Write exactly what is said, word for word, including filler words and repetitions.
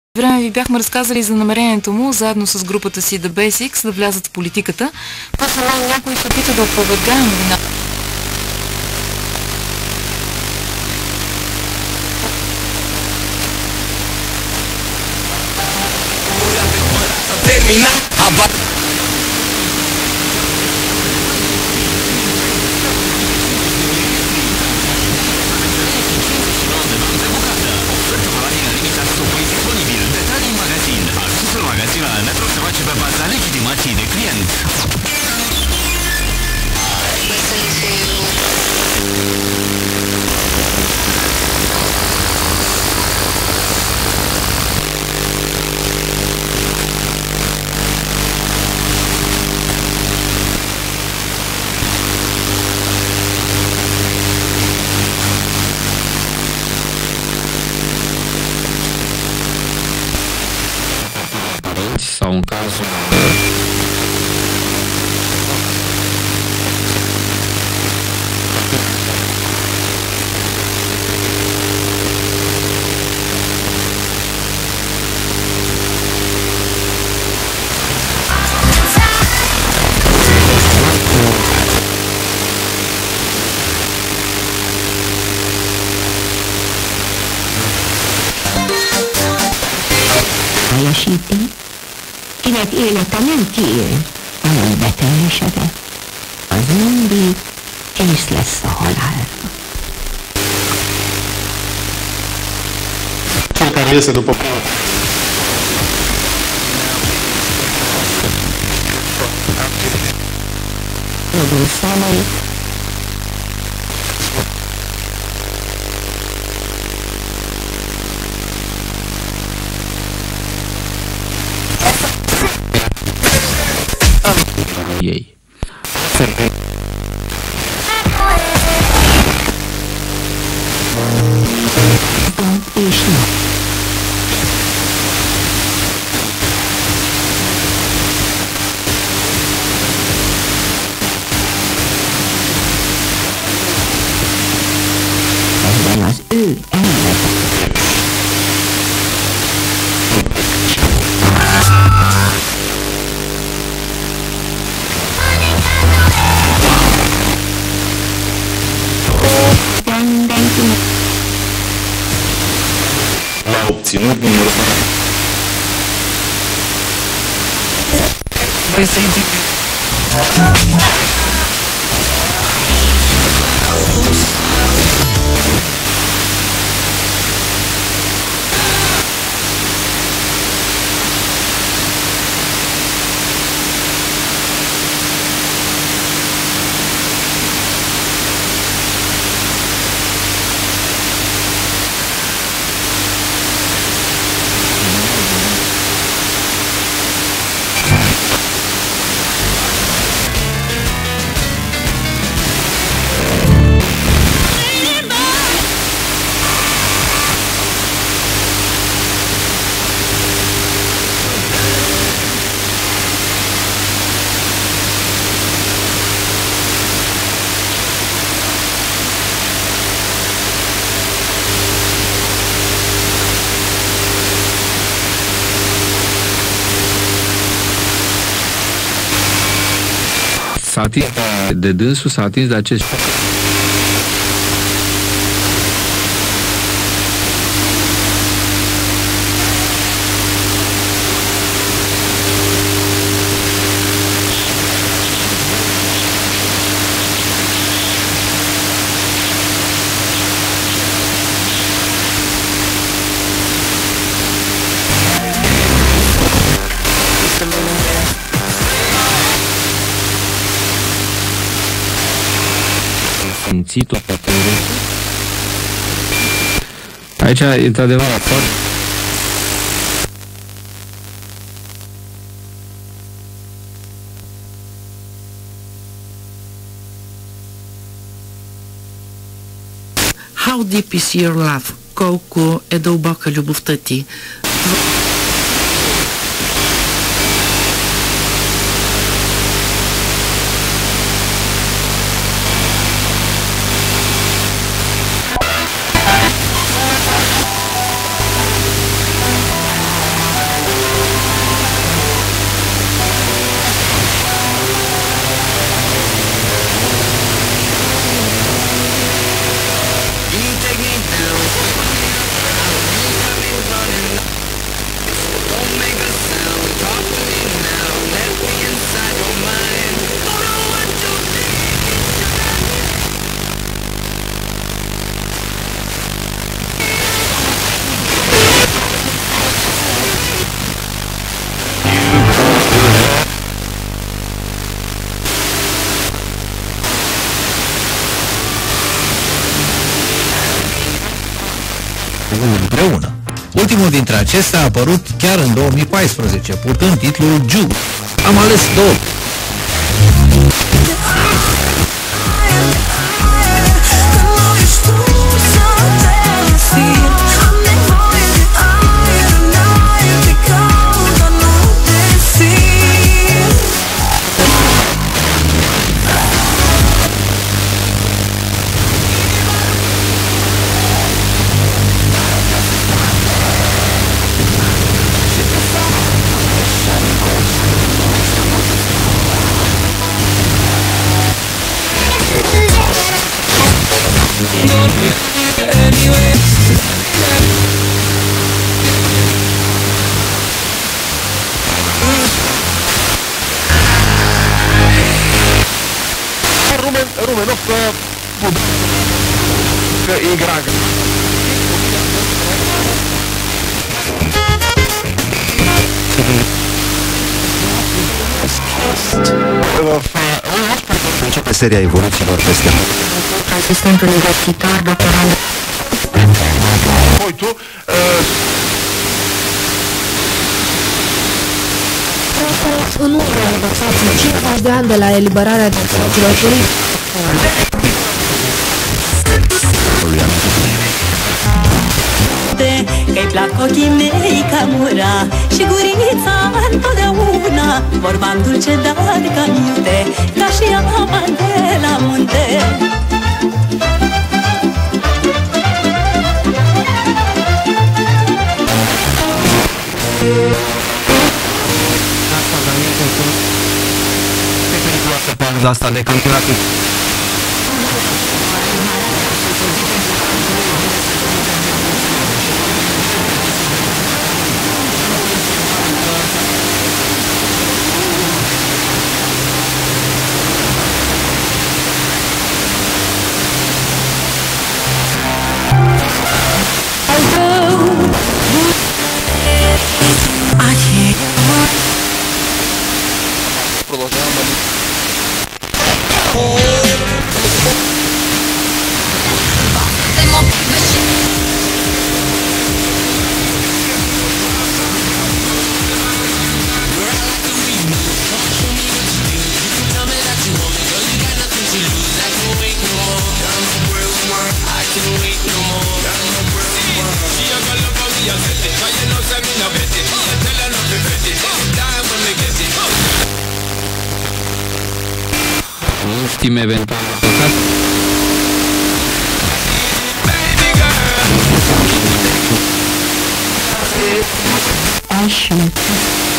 Време ви бяхме разказали за намерението му, заедно с групата си dvb-t, да влязат в политиката. После някой се опита да опровергае новината. Sau în cazul teljesíti, kinek élete nem kiél, hanem beteljesedett, az mindig kész lesz a halálra. Cel care iese după Rodul számai ei. és nap. Ezben az ő ember. l-a obținut din urmă. Voi să zic. S-a atins de dânsul, s-a atins de acest simțit-o pe tine. Aici, într-adevăr, foarte How deep is your love? Колко е дълбока любовта ти? Unul dintre acestea a apărut chiar în două mii paisprezece, purtând titlul Juice. Am ales două. Rumen, Rumenov că игра. Începe seria evoluțiilor peste Asistent universitar, doctorand. Който În urmă învățați cincizeci de ani de la eliberarea drepturilor politice. Că-i plac ochii mei ca mura și gurița întotdeauna. Vorba-n dulce, dar ca iute, ca și apa de la munte. asta de campionatul. Știm eventual Așa.